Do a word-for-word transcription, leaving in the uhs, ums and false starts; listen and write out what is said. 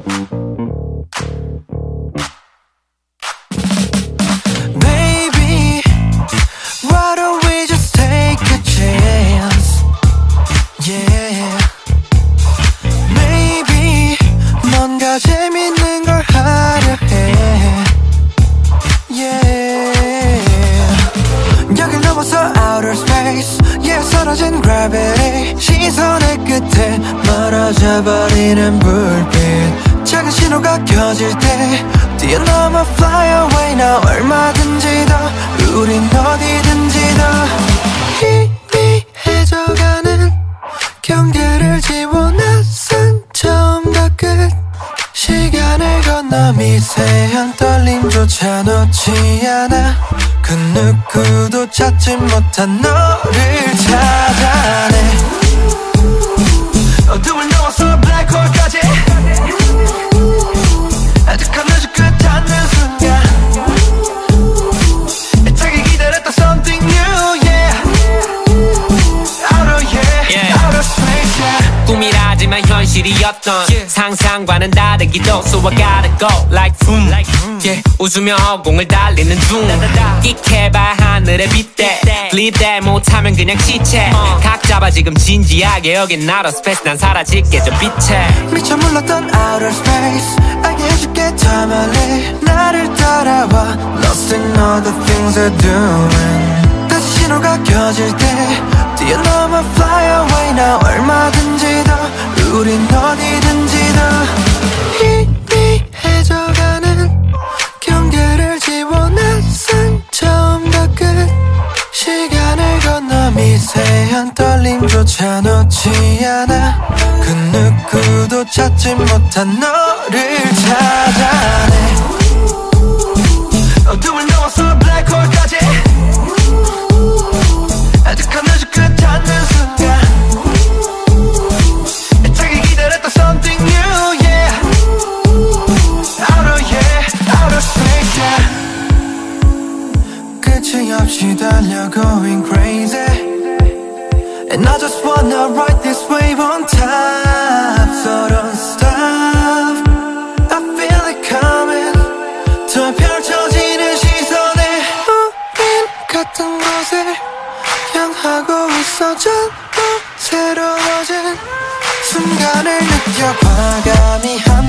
Baby, why don't we just take a chance? Yeah. Maybe 뭔가 재밌는 걸 하려 해. Yeah. 여길 넘어서 outer space. Yeah, 사라진 gravity. 시선의 끝에 멀어져 버리는 불빛. 작은 신호가 켜질 때 뛰어넘어 fly away. 나 얼마든지 더 우린 어디든지 더 희미해져가는 경계를 지워 낯선 처음과 끝. 시간을 건너 미세한 떨림조차 놓지 않아. 그 누구도 찾지 못한 너를 찾아내. 어둠을 넘어서 블랙홀까지 아직은 늦은 끝 닿는 순간 애타게 기다렸던 something new. Yeah, outer yeah, yeah. Outer space yeah. 꿈이라지만 현실이었던 yeah. 상상과는 다르기도. So I gotta go like boom, like boom. Yeah. 웃으며 허공을 달리는 중 끽해봐 하늘에 빗대 Flip that 못하면 그냥 시체 uh. 각 잡아 지금 진지하게 여긴 outer space. 난 사라질게 저 빛에. 미쳐 물렀던 outer space. 알게 해줄게 더 멀리 나를 따라와. Lost in all the things we're doing. 다시 신호가 켜질 때 뛰어넘어 fly away. 나 얼마든지 더 우린 어디든지 더 희미해져가는 경계를 지워 낯선 처음과 끝. 시간을 건너 미세한 떨림조차 놓지 않아. 그 누구도 찾지 못한 너를 찾아내. 어둠을 넘어서 블랙홀까지 아직은 늦은 끝 닿는 순간 애타게 기다렸던 something new. Yeah, outer yeah, outer space yeah. 끝이 없이 달려 going crazy. And I just wanna ride this wave on top. So don't stop. I feel it coming. 더 펼쳐지는 시선에 우린 같은 곳을 향하고 있어. 전부 새로워진 순간을 느껴 과감히